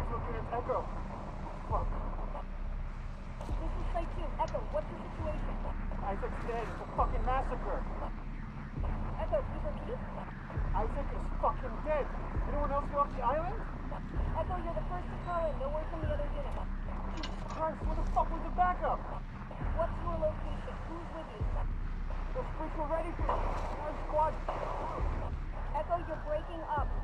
guys looking at Echo. Fuck. This is Site 2. Echo, what's your situation? Isaac's dead. It's a fucking massacre. Echo, you repeat? Isaac is fucking dead. Anyone else go off the island? Echo, you're the first to call in. No word from the other unit. Jesus Christ, where the fuck was the backup? What's your location? Who's with you? Those freaks were ready for our squad. Echo, you're breaking up.